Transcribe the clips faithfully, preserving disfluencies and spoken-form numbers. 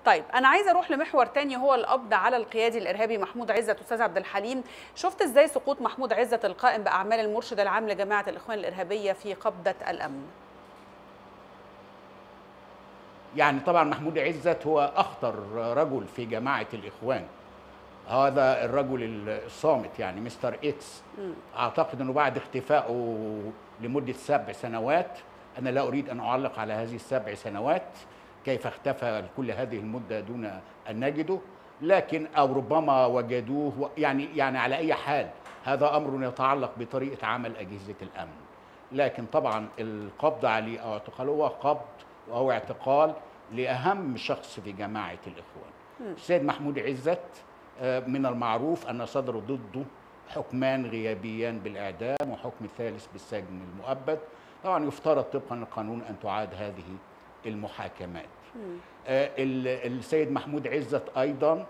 طيب انا عايزه اروح لمحور تاني، هو القبض على القيادي الارهابي محمود عزت. استاذ عبد الحليم، شفت ازاي سقوط محمود عزت القائم باعمال المرشد العام لجماعه الاخوان الارهابيه في قبضه الامن؟ يعني طبعا محمود عزت هو اخطر رجل في جماعه الاخوان، هذا الرجل الصامت يعني مستر اكس. اعتقد انه بعد اختفائه لمده سبع سنوات، انا لا اريد ان اعلق على هذه السبع سنوات كيف اختفى كل هذه المده دون ان نجده، لكن او ربما وجدوه، يعني يعني على اي حال هذا امر يتعلق بطريقه عمل اجهزه الامن. لكن طبعا القبض عليه او اعتقاله هو قبض او اعتقال لاهم شخص في جماعه الاخوان. السيد محمود عزت من المعروف أن صدر ضده حكمان غيابيان بالإعدام وحكم ثالث بالسجن المؤبد. طبعا يفترض طبقا للقانون أن تعاد هذه المحاكمات. آه السيد محمود عزت أيضا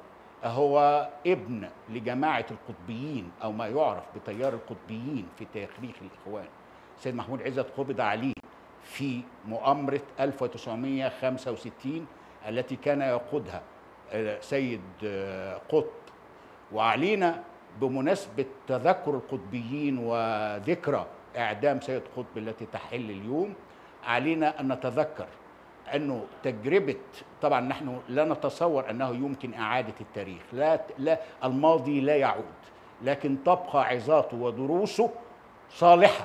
هو ابن لجماعة القطبيين أو ما يعرف بتيار القطبيين في تاريخ الإخوان. السيد محمود عزت قبض عليه في مؤامرة ألف وتسعمائة وخمسة وستين التي كان يقودها سيد قطب، وعلينا بمناسبة تذكر القطبيين وذكرى إعدام سيد قطب التي تحل اليوم، علينا أن نتذكر أنه تجربة، طبعا نحن لا نتصور أنه يمكن إعادة التاريخ، لا, لا الماضي لا يعود، لكن تبقى عظاته ودروسه صالحة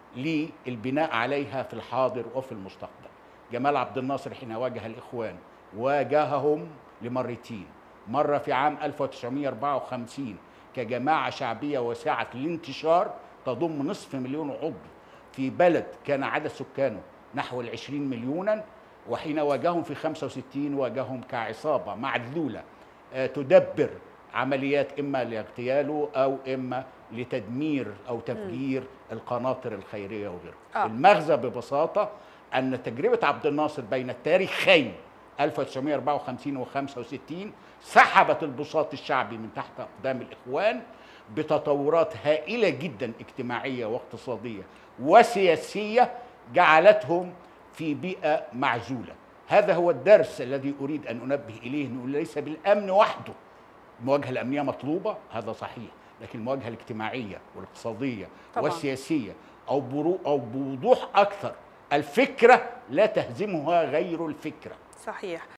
للبناء عليها في الحاضر وفي المستقبل. جمال عبد الناصر حين واجه الإخوان واجههم لمرتين، مرة في عام ألف وتسعمائة وأربعة وخمسين كجماعة شعبية واسعة الانتشار تضم نصف مليون عضو في بلد كان عدد سكانه نحو العشرين مليونا، وحين واجههم في خمسة وستين واجههم كعصابة معذولة تدبر عمليات إما لاغتياله أو إما لتدمير أو تفجير القناطر الخيرية وغيره. آه. المغزى ببساطة أن تجربة عبد الناصر بين التاريخين ألف وتسعمائة وأربعة وخمسين وخمسة وستين سحبت البساط الشعبي من تحت أقدام الإخوان بتطورات هائلة جدا اجتماعية واقتصادية وسياسية جعلتهم في بيئة معزولة. هذا هو الدرس الذي أريد أن أنبه إليه، أنه ليس بالأمن وحده. المواجهة الأمنية مطلوبة، هذا صحيح، لكن المواجهة الاجتماعية والاقتصادية طبعا. والسياسية أو برو أو بوضوح أكثر، الفكرة لا تهزمها غير الفكرة. صحيح.